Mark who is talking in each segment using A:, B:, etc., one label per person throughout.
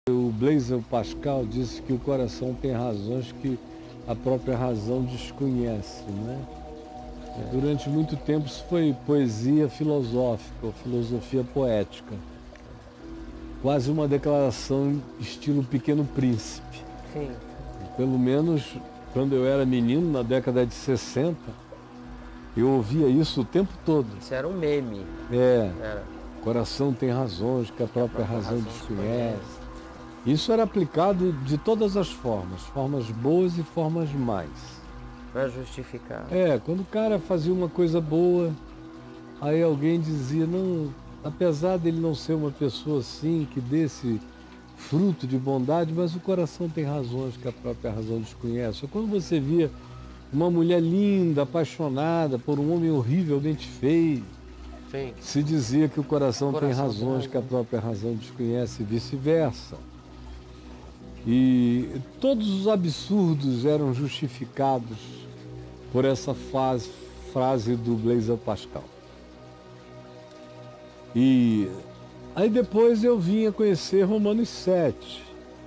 A: O Blaise Pascal disse que o coração tem razões que a própria razão desconhece, né? Durante muito tempo isso foi poesia filosófica, ou filosofia poética. Quase uma declaração estilo Pequeno Príncipe.
B: Sim.
A: Pelo menos quando eu era menino, na década de 60, eu ouvia isso o tempo todo.
B: Isso era um meme.
A: Era. Coração tem razões que a própria razão desconhece. Isso era aplicado de todas as formas boas e formas más.
B: Para justificar.
A: Quando o cara fazia uma coisa boa, aí alguém dizia, não, apesar dele não ser uma pessoa assim, que desse fruto de bondade, mas o coração tem razões que a própria razão desconhece. Ou quando você via uma mulher linda, apaixonada por um homem horrivelmente feio,
B: Sim.
A: se dizia que o coração tem razões que a própria razão desconhece e vice-versa. E todos os absurdos eram justificados por essa frase do Blaise Pascal. E aí depois eu vim a conhecer Romanos 7.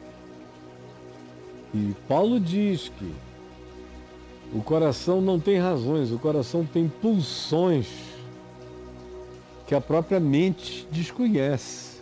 A: E Paulo diz que o coração não tem razões, o coração tem pulsões que a própria mente desconhece.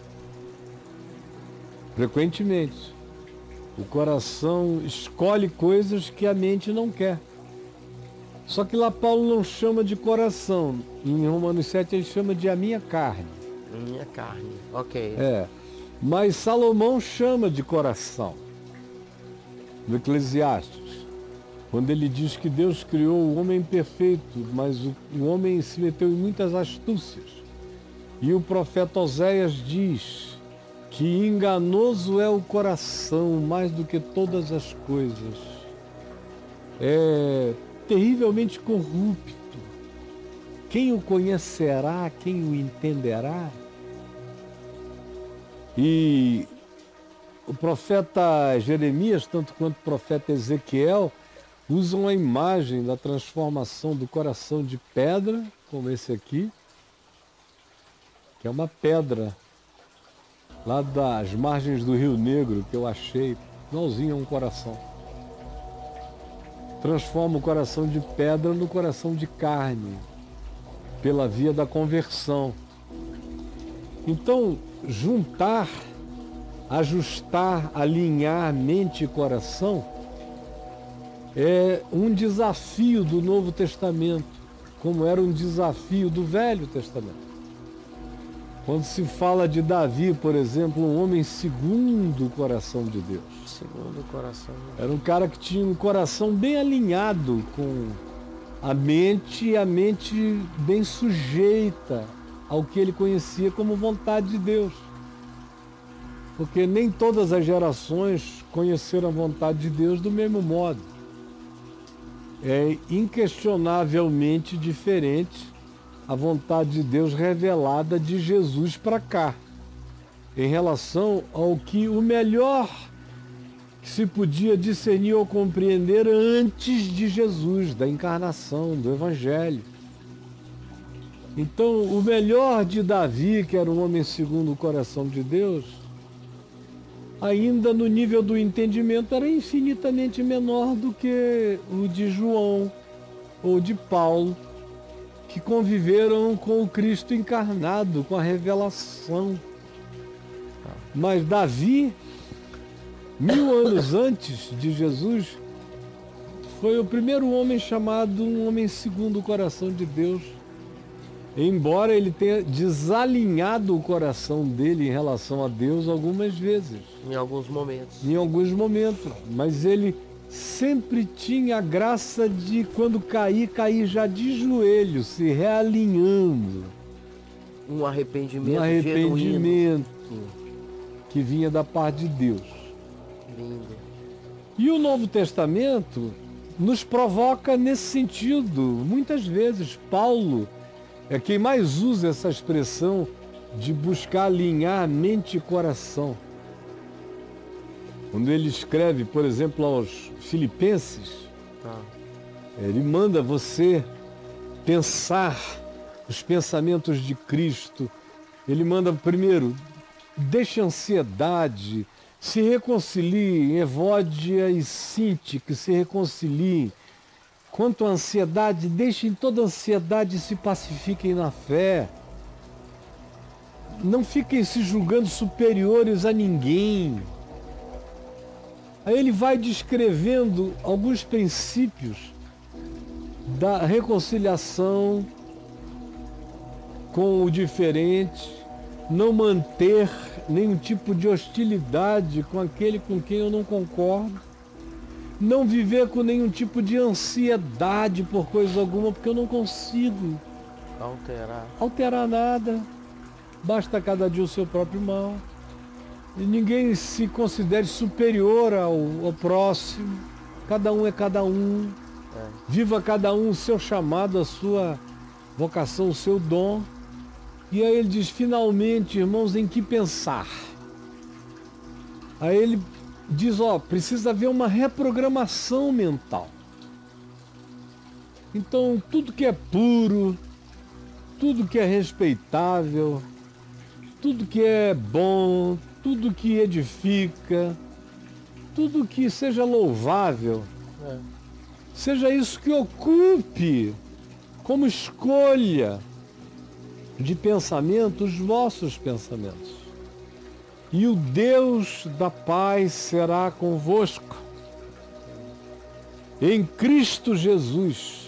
A: Frequentemente, o coração escolhe coisas que a mente não quer. Só que lá Paulo não chama de coração. Em Romanos 7 ele chama de a minha carne.
B: Minha carne, ok.
A: Mas Salomão chama de coração. No Eclesiastes, quando ele diz que Deus criou o homem perfeito, mas o homem se meteu em muitas astúcias. E o profeta Oséias diz que enganoso é o coração mais do que todas as coisas. É terrivelmente corrupto. Quem o conhecerá, quem o entenderá? E o profeta Jeremias, tanto quanto o profeta Ezequiel, usam a imagem da transformação do coração de pedra, como esse aqui, que é uma pedra lá das margens do Rio Negro, que eu achei igualzinho a um coração. Transforma o coração de pedra no coração de carne, pela via da conversão. Então, juntar, ajustar, alinhar mente e coração é um desafio do Novo Testamento, como era um desafio do Velho Testamento. Quando se fala de Davi, por exemplo, um homem segundo o coração de Deus.
B: Segundo o coração.
A: Era um cara que tinha um coração bem alinhado com a mente, e a mente bem sujeita ao que ele conhecia como vontade de Deus. Porque nem todas as gerações conheceram a vontade de Deus do mesmo modo. É inquestionavelmente diferente a vontade de Deus revelada de Jesus para cá, em relação ao que o melhor que se podia discernir ou compreender antes de Jesus, da encarnação, do Evangelho. Então, o melhor de Davi, que era um homem segundo o coração de Deus, ainda no nível do entendimento era infinitamente menor do que o de João ou de Paulo, que conviveram com o Cristo encarnado, com a revelação. Mas Davi, 1000 anos antes de Jesus, foi o primeiro homem chamado um homem segundo o coração de Deus, embora ele tenha desalinhado o coração dele em relação a Deus algumas vezes.
B: Em alguns momentos.
A: Em alguns momentos, mas ele sempre tinha a graça de, quando cair já de joelhos, se realinhando.
B: Um arrependimento,
A: Um arrependimento que vinha da parte de Deus.
B: Lindo.
A: E o Novo Testamento nos provoca nesse sentido. Muitas vezes Paulo é quem mais usa essa expressão de buscar alinhar mente e coração. Quando ele escreve, por exemplo, aos Filipenses, ele manda você pensar os pensamentos de Cristo. Ele manda primeiro, deixe a ansiedade, se reconciliem, Evódia e Sinti, que se reconciliem. Quanto à ansiedade, deixem toda a ansiedade e se pacifiquem na fé. Não fiquem se julgando superiores a ninguém. Aí ele vai descrevendo alguns princípios da reconciliação com o diferente, não manter nenhum tipo de hostilidade com aquele com quem eu não concordo, não viver com nenhum tipo de ansiedade por coisa alguma, porque eu não consigo alterar nada. Basta cada dia o seu próprio mal. E ninguém se considere superior ao próximo. Cada um é cada um. Viva cada um o seu chamado, a sua vocação, o seu dom. E aí ele diz, finalmente, irmãos, em que pensar? Aí ele diz, precisa haver uma reprogramação mental. Então, tudo que é puro, tudo que é respeitável, tudo que é bom, tudo que edifica, tudo que seja louvável, seja isso que ocupe como escolha de pensamento os vossos pensamentos. E o Deus da paz será convosco. Em Cristo Jesus,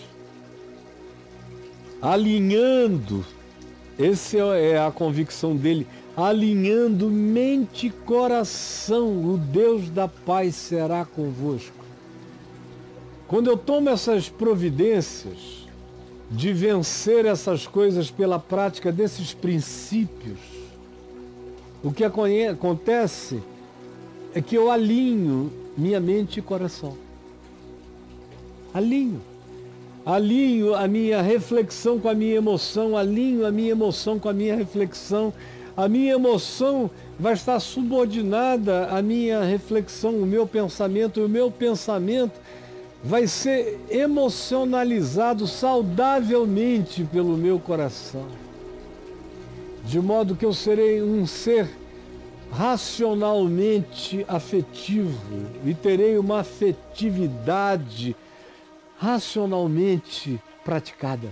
A: alinhando, essa é a convicção dele, alinhando mente e coração, o Deus da paz será convosco. Quando eu tomo essas providências de vencer essas coisas pela prática desses princípios, o que acontece é que eu alinho minha mente e coração. Alinho a minha reflexão com a minha emoção, alinho a minha emoção com a minha reflexão. A minha emoção vai estar subordinada à minha reflexão, o meu pensamento, e o meu pensamento vai ser emocionalizado saudavelmente pelo meu coração. De modo que eu serei um ser racionalmente afetivo e terei uma afetividade racionalmente praticada.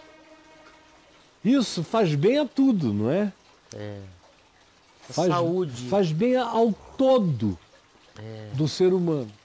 A: Isso faz bem a tudo, não é?
B: Saúde.
A: Faz bem ao todo do ser humano.